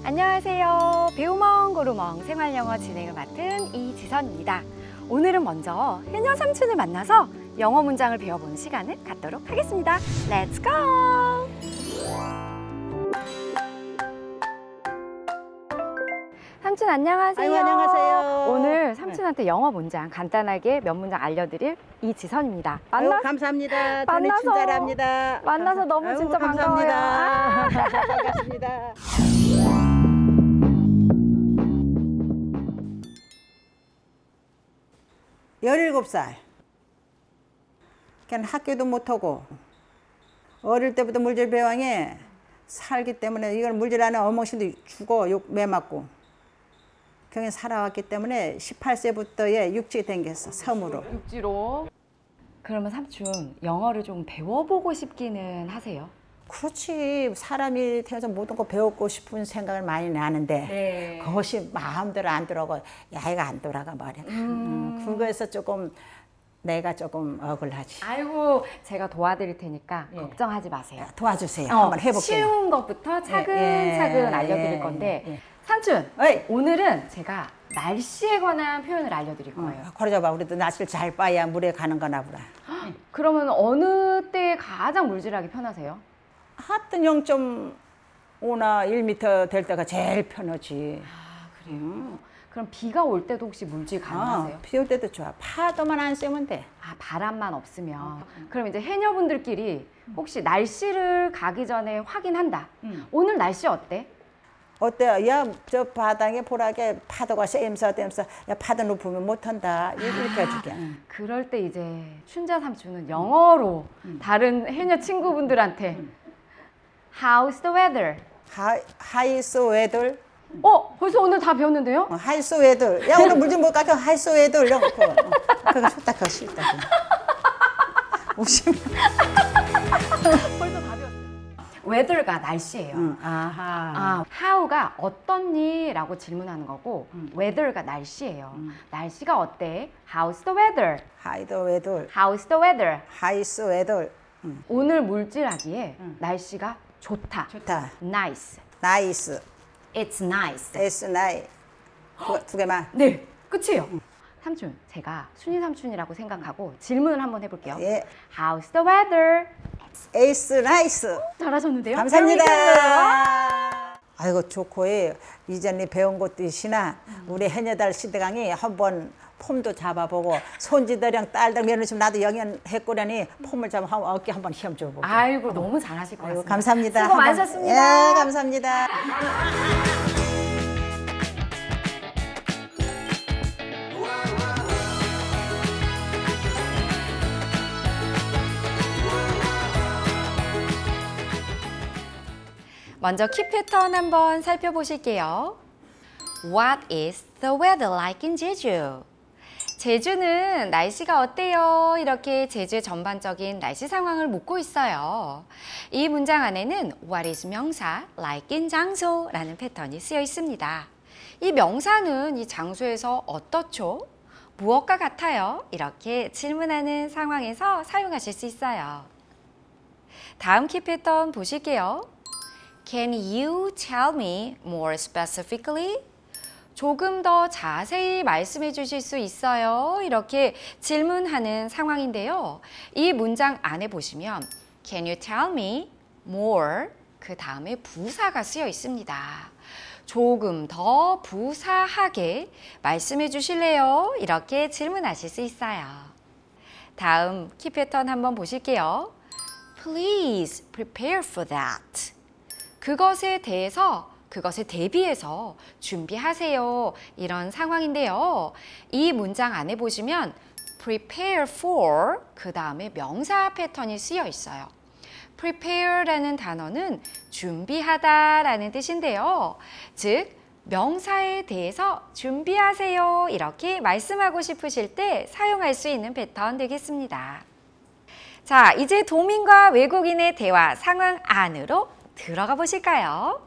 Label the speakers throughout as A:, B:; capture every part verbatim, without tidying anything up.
A: 안녕하세요. 배우멍 고루멍 생활영어 진행을 맡은 이지선입니다. 오늘은 먼저 해녀 삼촌을 만나서 영어 문장을 배워보는 시간을 갖도록 하겠습니다. Let's go! 삼촌 안녕하세요.
B: 아이고, 안녕하세요.
A: 오늘 삼촌한테 영어 문장 간단하게 몇 문장 알려드릴 이지선입니다. 만나
B: 아이고, 감사합니다. 저는
A: 만나서-
B: 친절합니다.
A: 만나서 너무
B: 아이고,
A: 진짜
B: 감사합니다.
A: 반가워요.
B: 반갑습니다. 열일곱 살. 걔는 학교도 못하고 어릴 때부터 물질 배왕에 살기 때문에 이걸 물질하는 어머신도 죽어 욕 매맞고 경에 살아왔기 때문에 십팔 세부터의 육지에 댕겼어. 섬으로.
A: 육지로. 그러면 삼촌 영어를 좀 배워보고 싶기는 하세요?
B: 그렇지. 사람이 태어나서 모든 거 배우고 싶은 생각을 많이 나는데
A: 네.
B: 그것이 마음대로 안 들어가 야이가 안 돌아가 말이야. 음. 그거에서 조금 내가 조금 억울하지.
A: 아이고 제가 도와드릴 테니까
B: 예.
A: 걱정하지 마세요.
B: 도와주세요.
A: 어,
B: 한번 해볼게요.
A: 쉬운 것부터 차근차근
B: 예, 예,
A: 알려드릴
B: 예,
A: 건데
B: 예.
A: 삼촌
B: 어이.
A: 오늘은 제가 날씨에 관한 표현을 알려드릴 거예요.
B: 그러자 우리도 낯을 잘 봐야 물에 가는 거나 보라.
A: 그러면 어느 때에 가장 물질하기 편하세요?
B: 하여튼 영 점 오나 일 미터 될 때가 제일 편하지.
A: 아 그래요? 그럼 비가 올 때도 혹시 물질 가능하세요?
B: 어, 비올 때도 좋아. 파도만 안 쐬면 돼.
A: 아 바람만 없으면. 그럼 이제 해녀분들끼리 혹시 날씨를 가기 전에 확인한다.
B: 음.
A: 오늘 날씨 어때?
B: 어때요? 야, 저 바닥에 보라게 파도가 쎄면서 땜서 야, 파도 높으면 못한다. 이렇게 해줄게. 응.
A: 그럴 때 이제 춘자 삼촌은 영어로 다른 해녀 친구분들한테 How's the weather?
B: 하, 하이스 웨들.
A: 어? 벌써 오늘 다 배웠는데요?
B: 어, 하이스 웨들. 야, 오늘 물 좀 못 깎여. 하이스 웨들. 이런 거. 어, 그거 좋다. 그거 싫다. 웃음.
A: 벌써 다 배웠어요. weather가 날씨예요.
B: 응, 아하.
A: 아, how가 어떻니? 라고 질문하는 거고 weather가 날씨예요. 날씨가 어때? How's the weather?
B: 하이드 웨들.
A: How's the weather?
B: 하이스 웨들.
A: 오늘 물질하기에 날씨가 좋다.
B: 좋다.
A: Nice.
B: 나이스.
A: It's nice.
B: 에스 나이. 두, 두 개만.
A: 네, 끝이에요. 삼촌, 제가 순이 삼촌이라고 생각하고 질문을 한번 해볼게요.
B: 예.
A: How's the weather?
B: 에이스 나이스.
A: 잘하셨는데요?
B: 감사합니다.
A: Very good.
B: 아이고 좋고 이전에 배운 것도 있으나 우리 해녀달 시대강이 한번 폼도 잡아보고 손지들이랑 딸들 며느리 나도 영연했고라니 폼을 잡아 한- 어깨 한번 시험 줘보고.
A: 아이고, 너무 잘하실 것
B: 아이고,
A: 같습니다.
B: 감사합니다.
A: 수고
B: 한번-
A: 많으셨습니다.
B: 예, 감사합니다.
A: 먼저 키 패턴 한번 살펴보실게요. What is the weather like in Jeju? 제주는 날씨가 어때요? 이렇게 제주의 전반적인 날씨 상황을 묻고 있어요. 이 문장 안에는 what is 명사, like in 장소라는 패턴이 쓰여 있습니다. 이 명사는 이 장소에서 어떻죠? 무엇과 같아요? 이렇게 질문하는 상황에서 사용하실 수 있어요. 다음 키 패턴 보실게요. Can you tell me more specifically? 조금 더 자세히 말씀해 주실 수 있어요? 이렇게 질문하는 상황인데요. 이 문장 안에 보시면 Can you tell me more? 그 다음에 부사가 쓰여 있습니다. 조금 더 부사하게 말씀해 주실래요? 이렇게 질문하실 수 있어요. 다음 키 패턴 한번 보실게요. Please prepare for that. 그것에 대해서, 그것에 대비해서 준비하세요. 이런 상황인데요. 이 문장 안에 보시면 prepare for 그 다음에 명사 패턴이 쓰여 있어요. prepare라는 단어는 준비하다라는 뜻인데요. 즉, 명사에 대해서 준비하세요. 이렇게 말씀하고 싶으실 때 사용할 수 있는 패턴 되겠습니다. 자, 이제 도민과 외국인의 대화 상황 안으로 들어가 보실까요?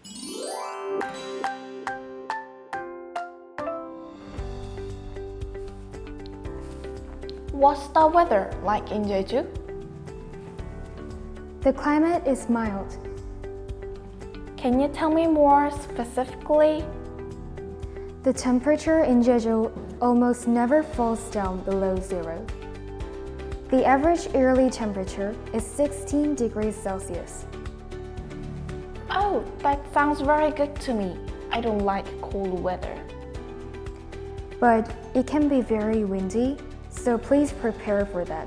C: What's the weather like in Jeju?
D: The climate is mild.
C: Can you tell me more specifically?
D: The temperature in Jeju almost never falls down below zero. The average yearly temperature is sixteen degrees Celsius.
C: Oh, that sounds very good to me. I don't like cold weather.
D: But it can be very windy, so please prepare for that.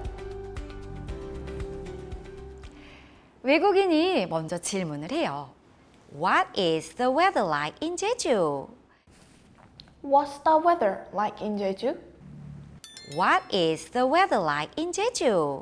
A: 외국인이 먼저 질문을 해요. What is the weather like in Jeju?
C: What's the weather like in Jeju?
A: What is the weather like in Jeju?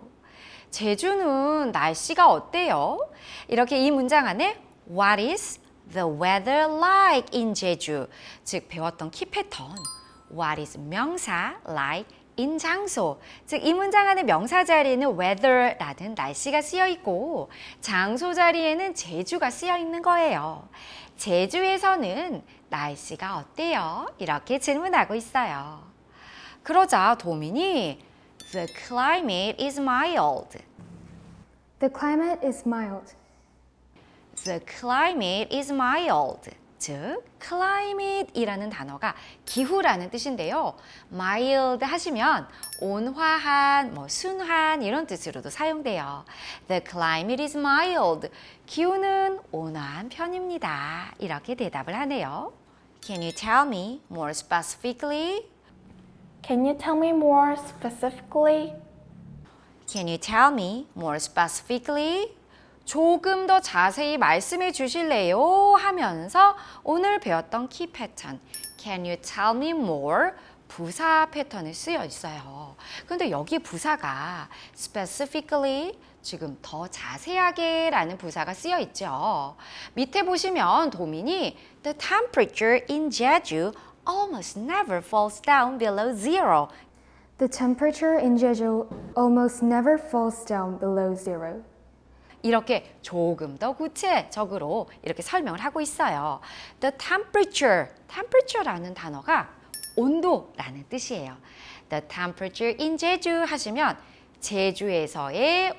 A: 제주는 날씨가 어때요? 이렇게 이 문장 안에 What is the weather like in Jeju? 즉 배웠던 키 패턴 What is 명사 like in 장소 즉 이 문장 안에 명사 자리에는 weather라는 날씨가 쓰여 있고 장소 자리에는 제주가 쓰여 있는 거예요. 제주에서는 날씨가 어때요? 이렇게 질문하고 있어요. 그러자 도민이 The climate is mild.
D: The climate is mild.
A: The climate is mild. 즉, climate이라는 단어가 기후라는 뜻인데요. mild 하시면 온화한, 뭐 순한 이런 뜻으로도 사용돼요. The climate is mild. 기후는 온화한 편입니다. 이렇게 대답을 하네요. Can you tell me more specifically?
C: Can you tell me more specifically?
A: Can you tell me more specifically? 조금 더 자세히 말씀해 주실래요? 하면서 오늘 배웠던 키 패턴 Can you tell me more? 부사 패턴이 쓰여 있어요. 근데 여기 부사가 specifically 지금 더 자세하게 라는 부사가 쓰여 있죠. 밑에 보시면 도민이 The temperature in Jeju almost never falls down below zero.
D: The temperature in Jeju almost never falls down below zero.
A: 이렇게 조금 더 구체적으로 이렇게 설명을 하고 있어요. The temperature, temperature라는 단어가 온도라는 뜻이에요. The temperature in Jeju 하시면 제주에서의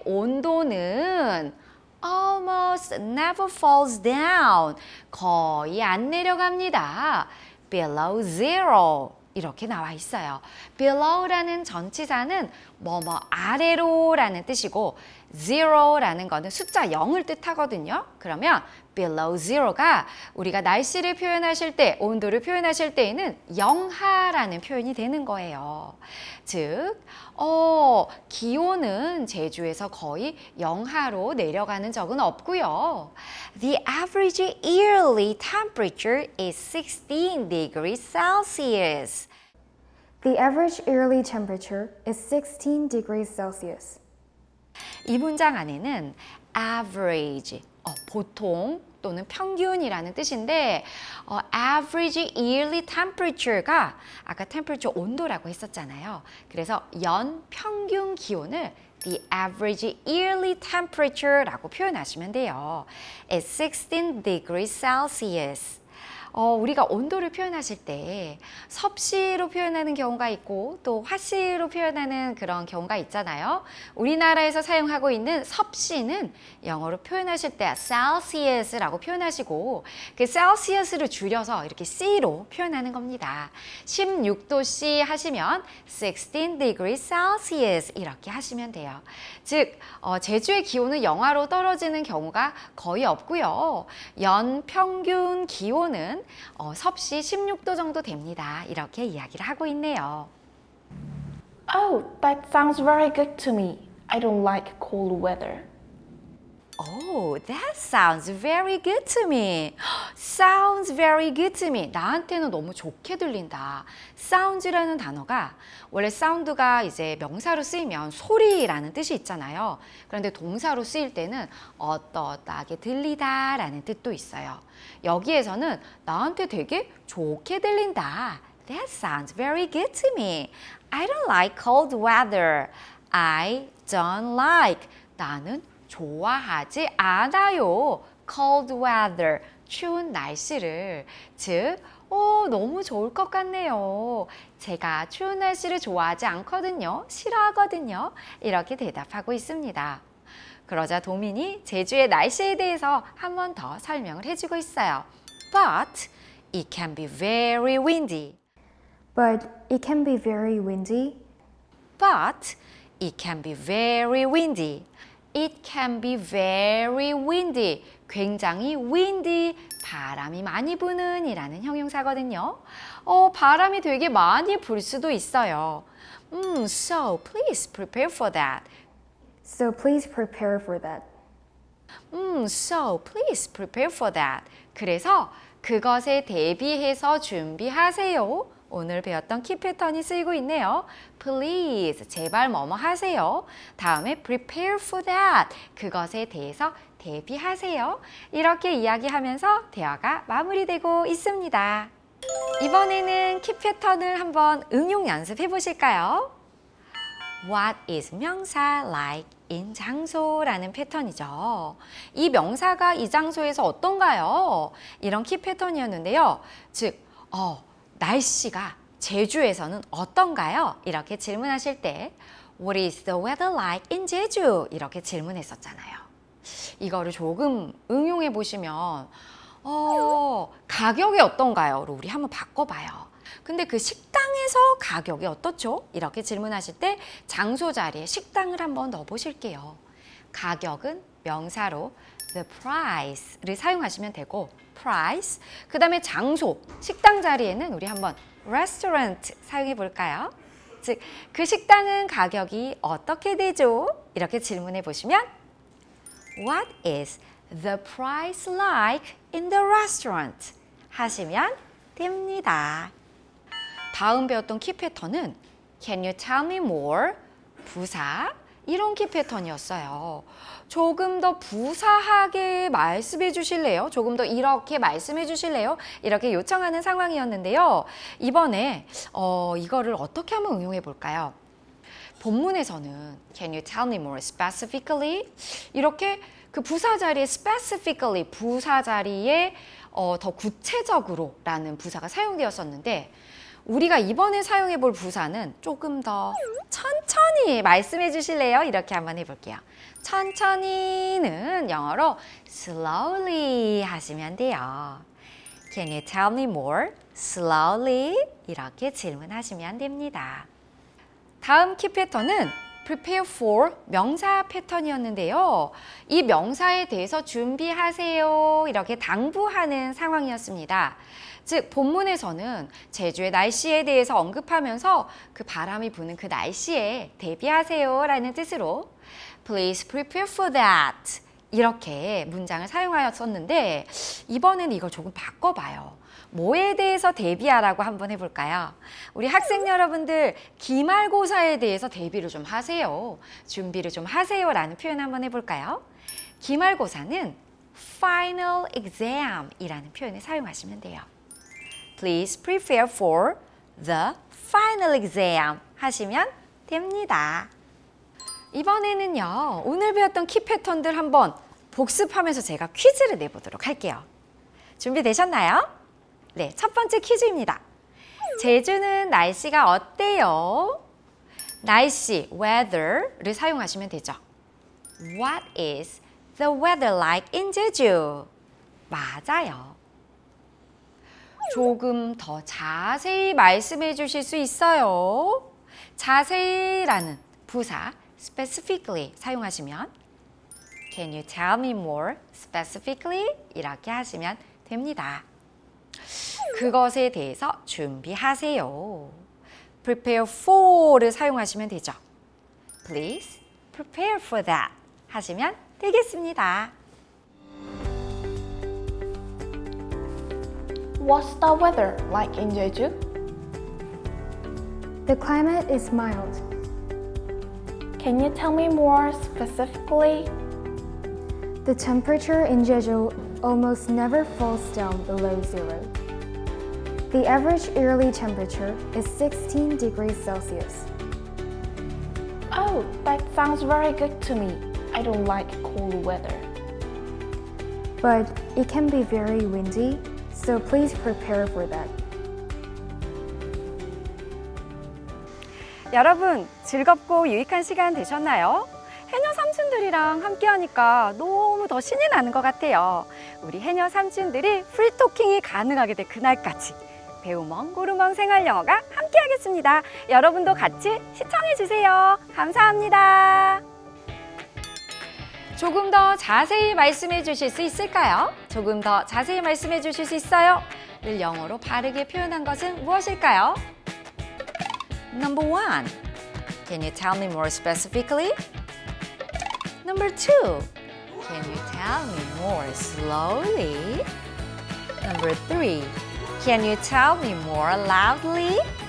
A: 온도는 almost never falls down, 거의 안 내려갑니다. below zero. 이렇게 나와 있어요. below라는 전치사는 뭐뭐 아래로라는 뜻이고 zero라는 거는 숫자 영을 뜻하거든요. 그러면 below zero가 우리가 날씨를 표현하실 때, 온도를 표현하실 때에는 영하라는 표현이 되는 거예요. 즉, 어, 기온은 제주에서 거의 영하로 내려가는 적은 없고요. The average yearly temperature is sixteen degrees Celsius.
D: The average yearly temperature is sixteen degrees Celsius.
A: 이 문장 안에는 average, 어, 보통 또는 평균이라는 뜻인데 어, average yearly temperature가 아까 temperature 온도라고 했었잖아요. 그래서 연 평균 기온을 the average yearly temperature라고 표현하시면 돼요. It's sixteen degrees Celsius. 어, 우리가 온도를 표현하실 때 섭씨로 표현하는 경우가 있고 또 화씨로 표현하는 그런 경우가 있잖아요. 우리나라에서 사용하고 있는 섭씨는 영어로 표현하실 때 Celsius라고 표현하시고 그 Celsius를 줄여서 이렇게 C로 표현하는 겁니다. 십육 도 C 하시면 sixteen degrees Celsius 이렇게 하시면 돼요. 즉 어, 제주의 기온은 영하로 떨어지는 경우가 거의 없고요. 연 평균 기온은 어, 섭씨 십육 도 정도 됩니다. 이렇게 이야기를 하고 있네요.
C: Oh, that sounds very good to me. I don't like cold weather.
A: Oh, that sounds very good to me. Sounds very good to me. 나한테는 너무 좋게 들린다. sounds라는 단어가 원래 사운드가 이제 명사로 쓰이면 소리라는 뜻이 있잖아요. 그런데 동사로 쓰일 때는 어떠어떠하게 들리다라는 뜻도 있어요. 여기에서는 나한테 되게 좋게 들린다. That sounds very good to me. I don't like cold weather. I don't like. 나는 좋아하지 않아요. cold weather, 추운 날씨를. 즉, 오, 너무 좋을 것 같네요. 제가 추운 날씨를 좋아하지 않거든요. 싫어하거든요. 이렇게 대답하고 있습니다. 그러자 도민이 제주의 날씨에 대해서 한 번 더 설명을 해주고 있어요. But it can be very windy.
D: But it can be very windy.
A: But it can be very windy. It can be very windy. 굉장히 windy, 바람이 많이 부는 이라는 형용사거든요. 어, 바람이 되게 많이 불 수도 있어요. 음, so please prepare for that.
D: So please prepare for that.
A: 음, so please prepare for that. 그래서 그것에 대비해서 준비하세요. 오늘 배웠던 키 패턴이 쓰이고 있네요. Please, 제발 뭐뭐 하세요. 다음에 prepare for that. 그것에 대해서 대비하세요. 이렇게 이야기하면서 대화가 마무리되고 있습니다. 이번에는 키 패턴을 한번 응용 연습해 보실까요? What is 명사 like in 장소라는 패턴이죠. 이 명사가 이 장소에서 어떤가요? 이런 키 패턴이었는데요. 즉, 어, 날씨가 제주에서는 어떤가요? 이렇게 질문하실 때 What is the weather like in 제주? 이렇게 질문했었잖아요. 이거를 조금 응용해 보시면 어, 가격이 어떤가요? 로 우리 한번 바꿔봐요. 근데 그 식당에서 가격이 어떻죠? 이렇게 질문하실 때 장소 자리에 식당을 한번 넣어 보실게요. 가격은 명사로 the price를 사용하시면 되고 price, 그 다음에 장소, 식당 자리에는 우리 한번 restaurant 사용해 볼까요? 즉, 그 식당은 가격이 어떻게 되죠? 이렇게 질문해 보시면 What is the price like in the restaurant? 하시면 됩니다. 다음 배웠던 키 패턴은 Can you tell me more? 부사, 이런 키 패턴이었어요. 조금 더 부사하게 말씀해 주실래요? 조금 더 이렇게 말씀해 주실래요? 이렇게 요청하는 상황이었는데요. 이번에 어, 이거를 어떻게 한번 응용해 볼까요? 본문에서는 Can you tell me more specifically? 이렇게 그 부사 자리에 specifically, 부사 자리에 어, 더 구체적으로 라는 부사가 사용되었었는데 우리가 이번에 사용해 볼 부사는 조금 더 천천히 말씀해 주실래요? 이렇게 한번 해볼게요. 천천히는 영어로 slowly 하시면 돼요. Can you tell me more slowly? 이렇게 질문하시면 됩니다. 다음 키 패턴은 prepare for 명사 패턴이었는데요. 이 명사에 대해서 준비하세요. 이렇게 당부하는 상황이었습니다. 즉, 본문에서는 제주의 날씨에 대해서 언급하면서 그 바람이 부는 그 날씨에 대비하세요 라는 뜻으로 Please prepare for that. 이렇게 문장을 사용하였었는데 이번에는 이걸 조금 바꿔봐요. 뭐에 대해서 대비하라고 한번 해볼까요? 우리 학생 여러분들 기말고사에 대해서 대비를 좀 하세요. 준비를 좀 하세요 라는 표현 한번 해볼까요? 기말고사는 final exam 이라는 표현을 사용하시면 돼요. Please prepare for the final exam 하시면 됩니다. 이번에는요, 오늘 배웠던 키 패턴들 한번 복습하면서 제가 퀴즈를 내보도록 할게요. 준비되셨나요? 네, 첫 번째 퀴즈입니다. 제주는 날씨가 어때요? 날씨, weather를 사용하시면 되죠. What is the weather like in 제주? 맞아요. 조금 더 자세히 말씀해 주실 수 있어요? 자세히라는 부사 specifically 사용하시면 Can you tell me more specifically? 이렇게 하시면 됩니다. 그것에 대해서 준비하세요. prepare for를 사용하시면 되죠. Please prepare for that 하시면 되겠습니다.
C: What's the weather like in Jeju?
D: The climate is mild.
C: Can you tell me more specifically?
D: The temperature in Jeju almost never falls down below zero. The average yearly temperature is sixteen degrees Celsius.
C: Oh, that sounds very good to me. I don't like cold weather.
D: But it can be very windy, so please prepare for that.
A: 여러분, 즐겁고 유익한 시간 되셨나요? 해녀 삼촌들이랑 함께하니까 너무 더 신이 나는 것 같아요. 우리 해녀 삼촌들이 프리토킹이 가능하게 될 그날까지 배우멍 고루멍 생활영어가 함께하겠습니다. 여러분도 같이 시청해주세요. 감사합니다. 조금 더 자세히 말씀해 주실 수 있을까요? 조금 더 자세히 말씀해 주실 수 있어요? 늘 영어로 바르게 표현한 것은 무엇일까요? Number one. Can you tell me more specifically? Number two. Can you tell me more slowly? Number three. Can you tell me more loudly?